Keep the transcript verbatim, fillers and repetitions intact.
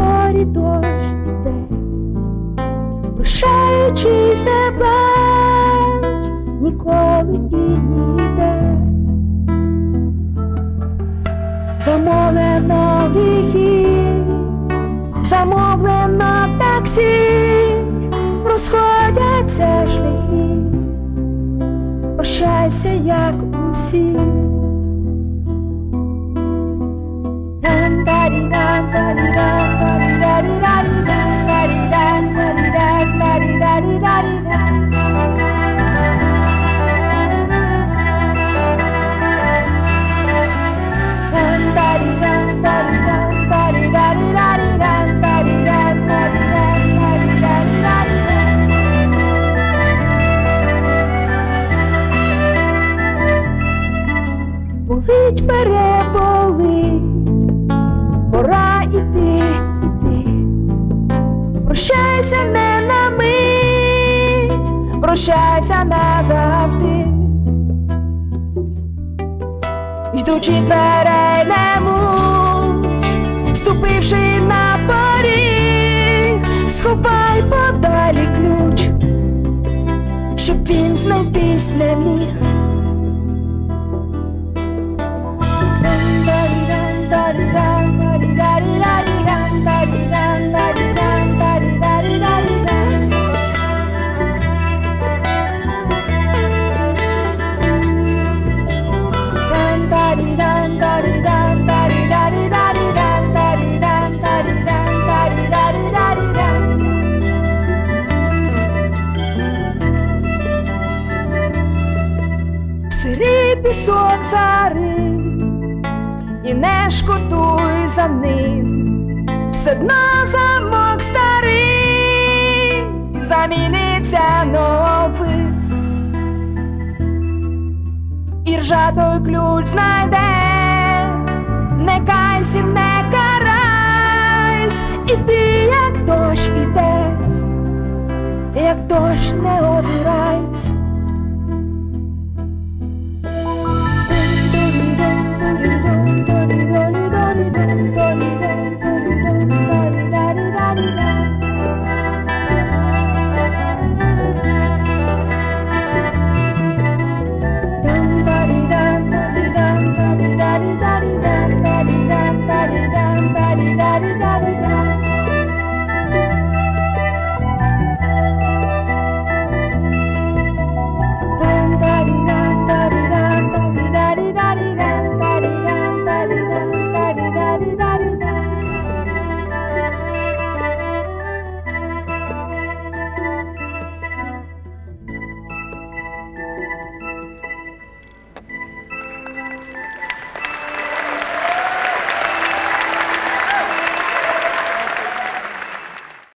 зорі дощ іде, прощаючись не плач ніколи і ніде. Замовлено гріхи, замовлено таксі, розходяться шляхи, прощайся, як усі. Болить, переболить, пора іти, іти. Прощайся не на мить, прощайся назавжди. Йдучи дверей не муч, ступивши на поріг, сховай подалі ключ, щоб він знайтись не міг. Сирий пісок зари і не шкодуй за ним, все одно замок старий заміниться новим, і ржа той ключ знайде. Не кайся, не карайсь, іди, як дощ іде, як дощ не озирай.